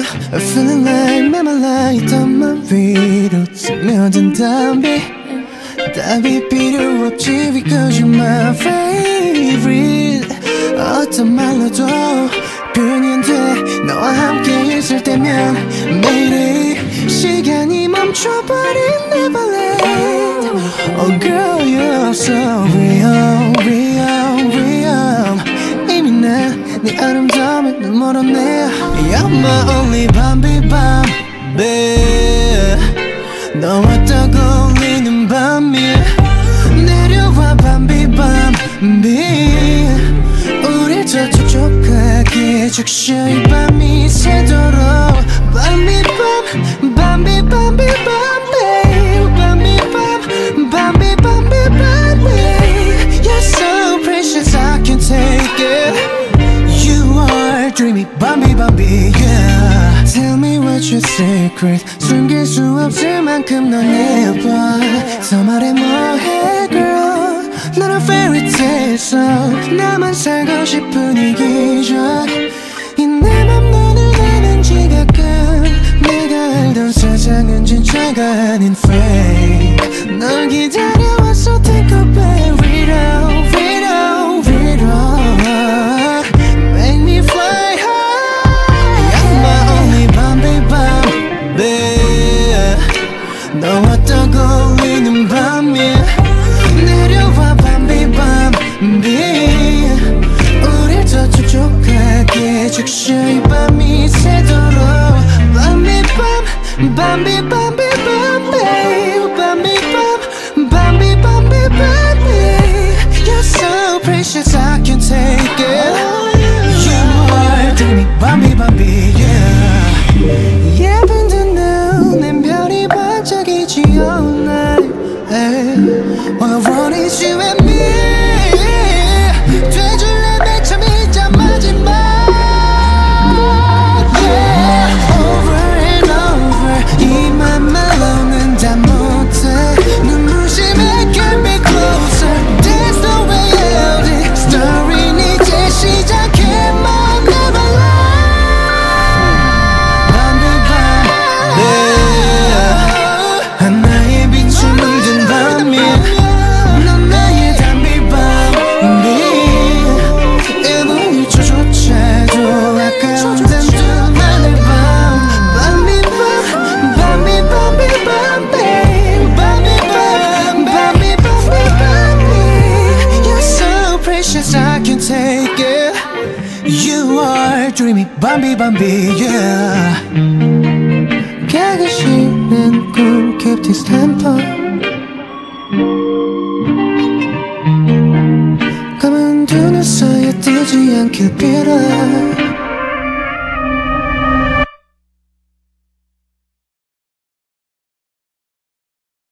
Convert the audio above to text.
feeling like 메말라 있던 맘 위로 스며든 담비 답이 필요 없지 because you're my favorite 어떤 말로도 표현이 안 돼 너와 함께 있을 때면 매일이 시간이 멈춰버린 Neverland Oh girl you're so real real real 이미 난 네 아름다움에 눈 멀었네 You're my only Bambi Bambi 너와 떠올리는 밤이 내려와 Bambi Bambi 우릴 더 촉촉하게 적셔 이 밤이 새도록 Bambi Bam Bambi Bambi Bambi Bambi Bam Bambi Bambi Bambi You're so precious I can't take it You are dreamy Bambi Bambi yeah Tell me what's your secret 숨길 수 없을 만큼 넌 예뻐 더 말해 뭐해 girl 난 a fairy tale song 나만 살고 싶은 이 기적 이 내 맘 너를 아는 지각감 내가 알던 세상은 진짜가 아닌 fake 널 기다려왔어 take a back read out read out read out make me fly high You're my only Bambi Bambi 너와 떠올리는 밤이 내려와 Bambi Bambi 우릴 더 촉촉하게 적셔 이 밤이 새도록 Bambi Bam Bambi Bambi Bambi Bambi Bam Bambi Bambi Bambi You're so precious I can't take it You are dreamy Bambi Bambi yeah 예쁜 듯 별이 반짝이지 all night All I want is you and me 돼줄래 맨 처음이자 마지막 Yeah Over and over 이 맘 말로는 다 못해 눈부심에 get me closer That's the way out it Story는 이제 시작해 My Neverland Bambi Bambi 하나의 빛을 물든 밤이 넌 나의 Bambi Bambi 1분 1초조차도 아까운 단두만의 밤 Bambi Bam Bambi Bambi Bambi Bambi Bam Bambi Bambi Bambi You're so precious I can't take it You are dreamy Bambi Bambi yeah 가기 싫은 꿈 keep this tempo 가만두는 사이에 뜨지 않길 빌어